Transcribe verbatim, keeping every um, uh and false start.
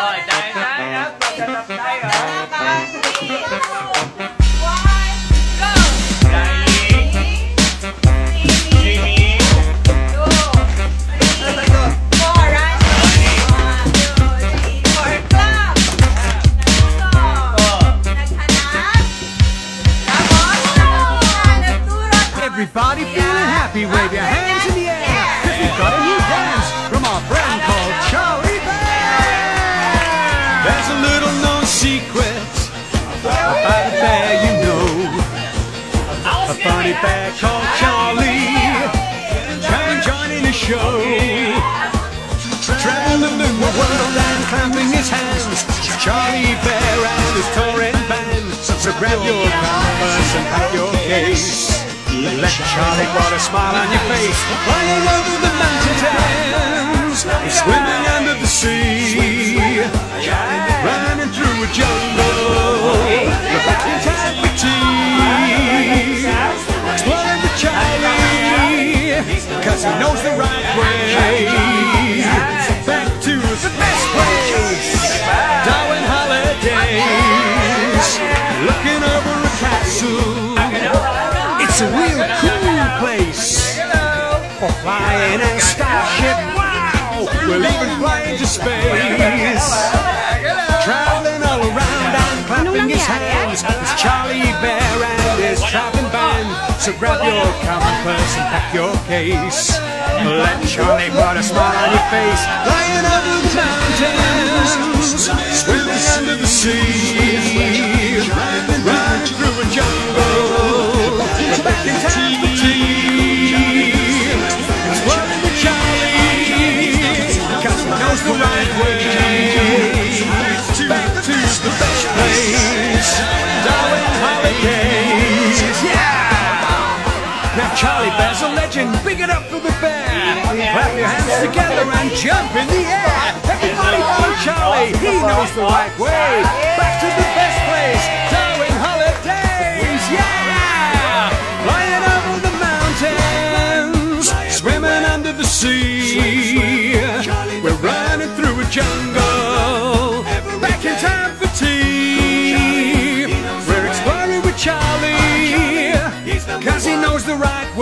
Rồi, trái trái đó, cho tập tay rồi. Everybody feeling happy, wave your hands in the air, cause we've got a new dance from our friend called Charlie Bear. There's a little known secret about a bear you know, a funny bear called Charlie. Come and join in the show, traveling in the world and clapping his hands. Charlie Bear and his touring band. So grab your compass and pack your case. Let Charlie put a smile on your face, flying over the mountains, swimming under the sea, running through a jungle, back in time for tea. Exploring with Charlie, cause he knows the right way. Back to the best place, Darwin Holidays, looking over a castle. It's a real cool place for flying in a starship. Wow! We'll even fly into space. Traveling all around and clapping his hands. It's Charlie Bear and his traveling band. So grab your compass and pack your case. Let Charlie put a smile on your face. Flying over the mountains, swimming under the sea, running through a jungle. Back in time for tea. Exploring with Charlie, cause he knows the right way. Back to the best place, Darwin Holidays. Yeah! Now Charlie Bear's a legend, big it up for the bear. Clap your hands together and jump in the air. Everybody follow Charlie, he knows the right way. Back to the best place, Darwin Holidays. Yeah! Flying over the mountains, swimming under the sea. We're running through a jungle, back in time for tea. We're exploring with Charlie, cause he knows the right